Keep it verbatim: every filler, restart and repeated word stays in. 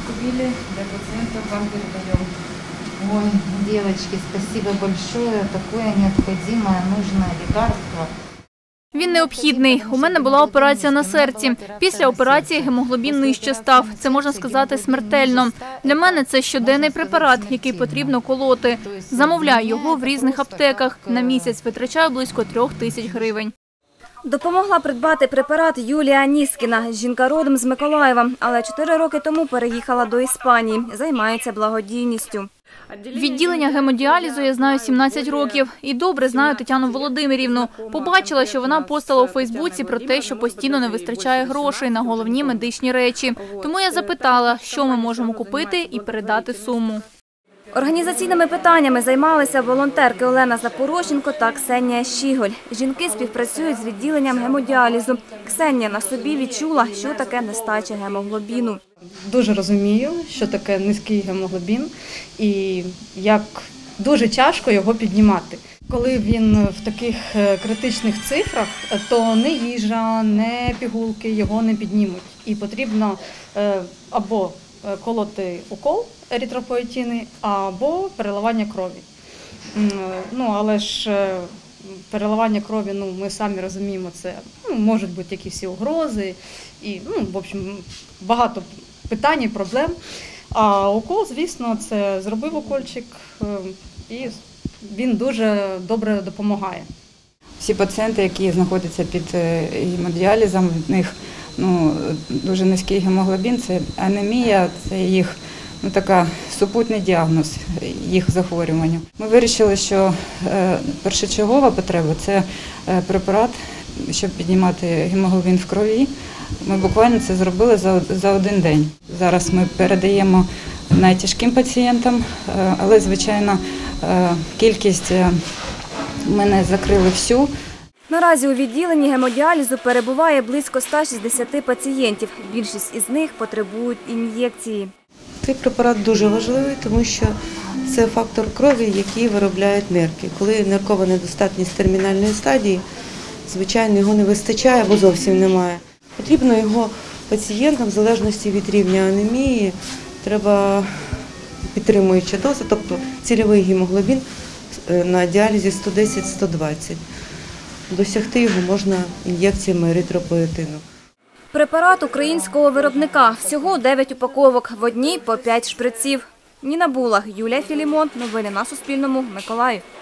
купили для пациентов, вам передаем. Ой, девочки, спасибо большое. Такое необходимое, нужное лекарство. Він необхідний. У мене була операція на серці. Після операції гемоглобін нижче став. Це, можна сказати, смертельно. Для мене це щоденний препарат, який потрібно колоти. Замовляю його в різних аптеках. На місяць витрачаю близько трьох тисяч гривень. Допомогла придбати препарат Юлія Ніскіна. Жінка родом з Миколаєва, але чотири роки тому переїхала до Іспанії. Займається благодійністю. Відділення гемодіалізу я знаю сімнадцять років. І добре знаю Тетяну Володимирівну. Побачила, що вона постала у Фейсбуці про те, що постійно не вистачає грошей на головні медичні речі. Тому я запитала, що ми можемо купити і передати суму. Організаційними питаннями займалися волонтерки Олена Запорощенко та Ксенія Щіголь. Жінки співпрацюють з відділенням гемодіалізу. Ксенія на собі відчула, що таке нестача гемоглобіну. Дуже розумію, що таке низький гемоглобін і як дуже тяжко його піднімати. Коли він в таких критичних цифрах, то не їжа, не пігулки його не піднімуть. І потрібно або колоти укол еритропоетини, або переливання крові. Ну, але ж переливання крові, ну, ми самі розуміємо, це ну, можуть бути якісь угрози, і, ну, в общем, багато питань і проблем. А укол, звісно, це зробив укольчик, і він дуже добре допомагає. Всі пацієнти, які знаходяться під гемодіалізом, в них ну, дуже низький гемоглобін, це анемія, це їх ну, така супутний діагноз їх захворюванню. Ми вирішили, що е, першочергова потреба – це е, препарат, щоб піднімати гемоглобін в крові. Ми буквально це зробили за, за один день. Зараз ми передаємо найтяжким пацієнтам, е, але, звичайно, е, кількість е, ми не закрили всю. Наразі у відділенні гемодіалізу перебуває близько ста шістдесяти пацієнтів. Більшість із них потребують ін'єкції. Цей препарат дуже важливий, тому що це фактор крові, який виробляють нирки. Коли ниркова недостатність термінальної стадії, звичайно, його не вистачає або зовсім немає. Потрібно його пацієнтам, в залежності від рівня анемії, треба підтримуюча доза, тобто цільовий гемоглобін на діалізі сто десять - сто двадцять. Досягти його можна ін'єкціями еритропоетину. Препарат українського виробника. Всього дев'ять упаковок, в одній по п'ять шприців. Ніна Булах, Юлія Філімон. Новини на Суспільному. Миколаїв.